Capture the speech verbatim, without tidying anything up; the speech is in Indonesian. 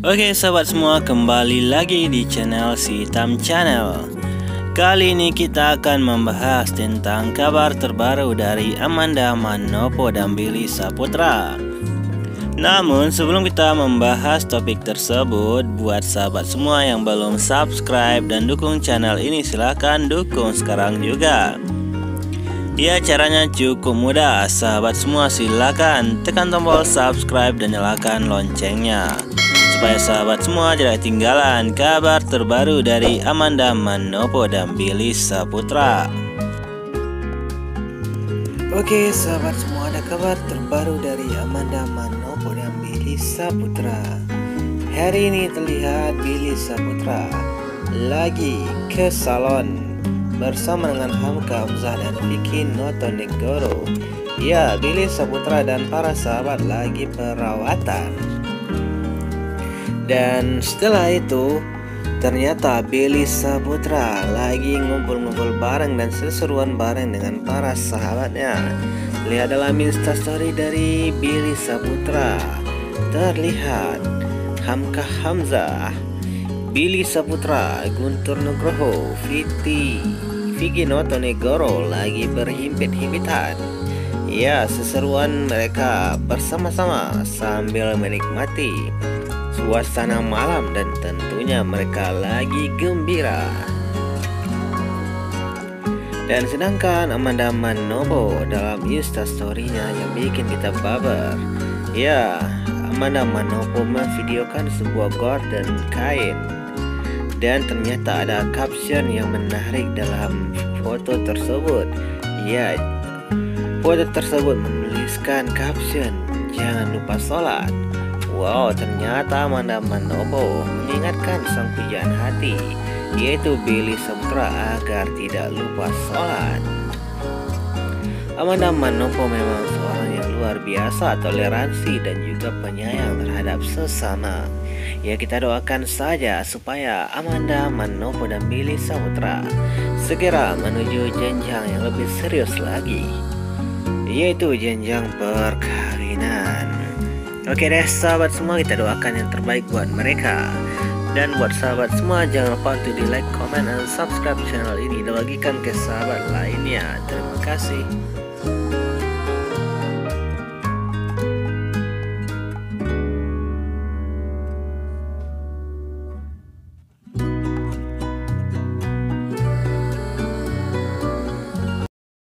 Oke sahabat semua, kembali lagi di channel Si Hitam Channel. Kali ini kita akan membahas tentang kabar terbaru dari Amanda Manopo dan Billy Saputra. Namun sebelum kita membahas topik tersebut, buat sahabat semua yang belum subscribe dan dukung channel ini, silahkan dukung sekarang juga. Ya, caranya cukup mudah. Sahabat semua, silakan tekan tombol subscribe dan nyalakan loncengnya, supaya sahabat semua tidak ketinggalan kabar terbaru dari Amanda Manopo dan Billy Saputra. Oke sahabat semua, ada kabar terbaru dari Amanda Manopo dan Billy Saputra. Hari ini terlihat Billy Saputra lagi ke salon bersama dengan Hamka Hamzah dan Vicky Notonegoro. Ya, Billy Saputra dan para sahabat lagi perawatan. Dan setelah itu ternyata Billy Saputra lagi ngumpul-ngumpul bareng dan seseruan bareng dengan para sahabatnya. Lihat dalam instastory dari Billy Saputra, terlihat Hamka Hamzah, Billy Saputra, Guntur Nugroho, Vicky Vicky Notonegoro lagi berhimpit-himpitan. Ya, seseruan mereka bersama-sama sambil menikmati suasana malam dan tentunya mereka lagi gembira. Dan sedangkan Amanda Manopo dalam instastory-nya yang bikin kita baper. Ya, Amanda Manopo memvideokan sebuah gorden kain, dan ternyata ada caption yang menarik dalam foto tersebut. Ya, foto tersebut menuliskan caption, "Jangan lupa sholat." Wow, ternyata Amanda Manopo mengingatkan sang pujaan hati, yaitu Billy Saputra, agar tidak lupa sholat. Amanda Manopo memang seorang yang luar biasa, toleransi dan juga penyayang terhadap sesama. Ya, kita doakan saja supaya Amanda Manopo dan Billy Saputra segera menuju jenjang yang lebih serius lagi, yaitu jenjang perkawinan. Oke deh sahabat semua, kita doakan yang terbaik buat mereka. Dan buat sahabat semua, jangan lupa untuk di like, comment, dan subscribe channel ini dan bagikan ke sahabat lainnya. Terima kasih.